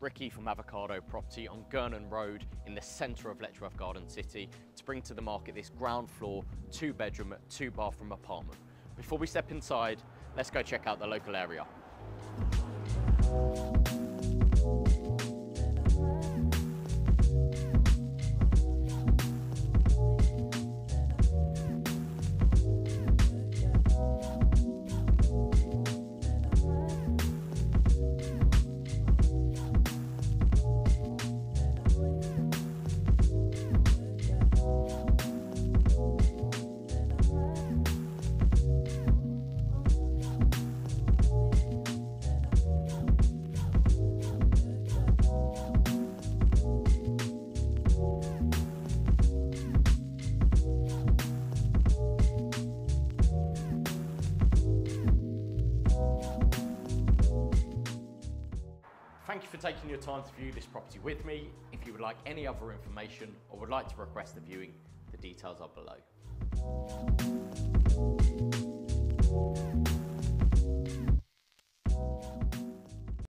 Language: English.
Ricky from Avocado Property on Gurnon Road in the centre of Letchworth Garden City to bring to the market this ground floor, 2-bedroom, 2-bathroom apartment. Before we step inside, let's go check out the local area. Thank you for taking your time to view this property with me. If you would like any other information or would like to request a viewing, the details are below.